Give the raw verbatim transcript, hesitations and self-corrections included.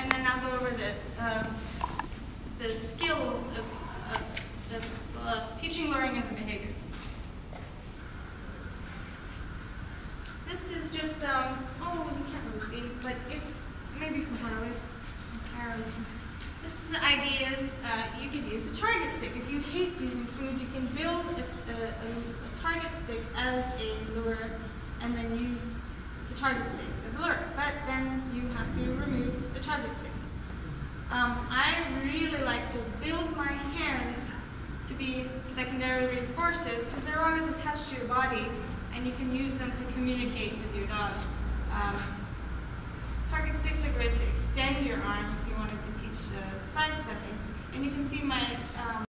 and then I'll go over the, uh, the skills of, of the, uh, teaching, learning, and the behavior. This is just, um, oh, you can't really see, but it's maybe from far away. Arrows. This is ideas. Uh, you could use a target stick. If you hate using food, you can build a, a, a target stick as a lure and then use the target stick as a lure. But then you have to remove the target stick. Um, I really like to build my hands to be secondary reinforcers because they're always attached to your body and you can use them to communicate with your dog. Um, target sticks are great to extend your arm if you wanted to teach uh, sidestepping. And you can see my um,